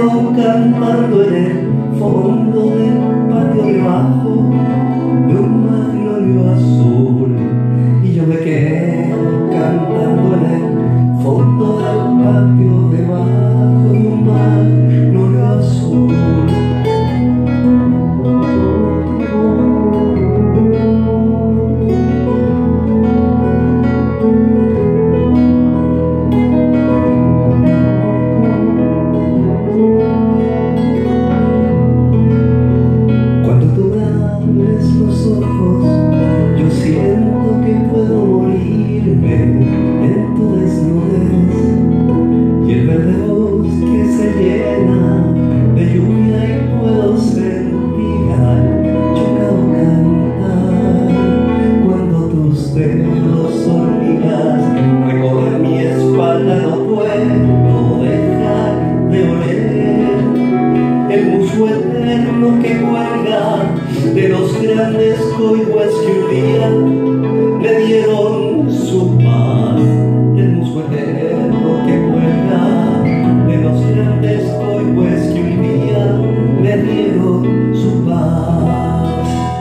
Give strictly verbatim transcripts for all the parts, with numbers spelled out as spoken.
quedo cantando en el fondo del patio debajo de un magnolio azul. Y yo me quedo cantando en el fondo del patio debajo de un magnolio azul. Recorrer mi espalda, no puedo dejar de oler el musgo eterno que cuelga de los grandes coigües que un día me dieron su paz. El musgo eterno que cuelga de los grandes coigües que un día me dieron su paz.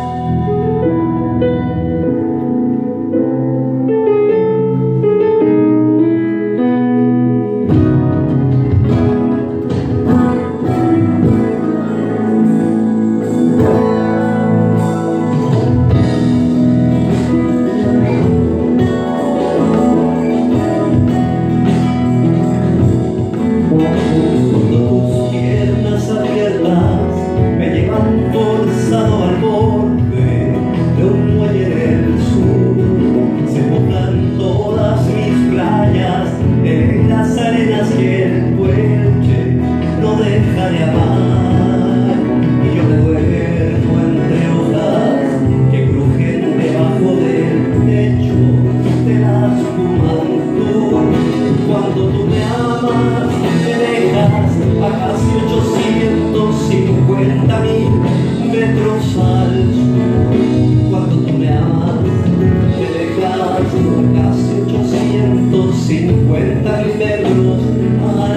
Forzado al borde de un muelle del sur, se mojan todas mis playas en las arenas que el puente no deja de amar. Y yo me duermo entre hojas que crujen debajo del techo de las Pumantú. Cuando tú me amas, me dejas a casi ochocientos cincuenta mil metros al sur. Cuando tú me amas, me dejas a casi ochocientos cincuenta mil metros al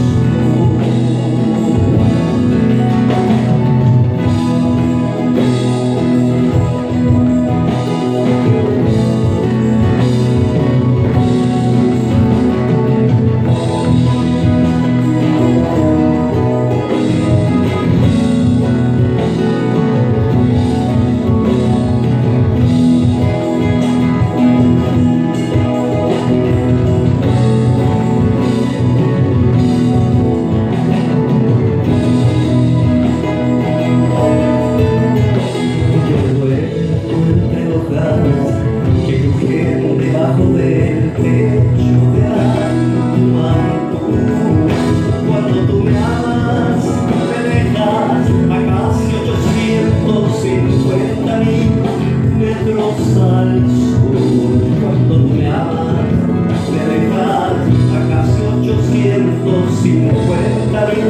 que crujen debajo del techo de la Pumantú. Cuando tú me amas, me dejas a casi ochocientos cincuenta mil metros al sur. Cuando tú me amas, me dejas a casi ochocientos cincuenta mil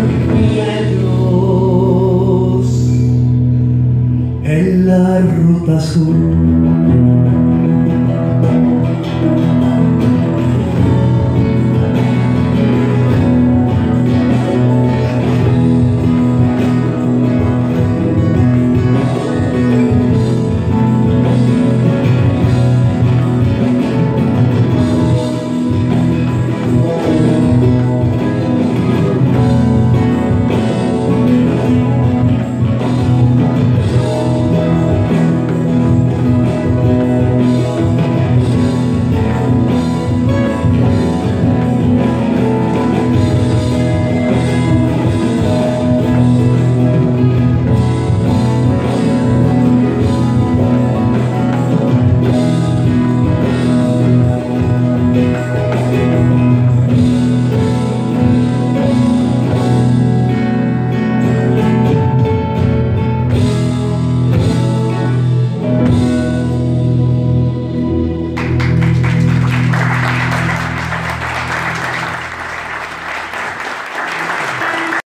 metros en la ruta sur.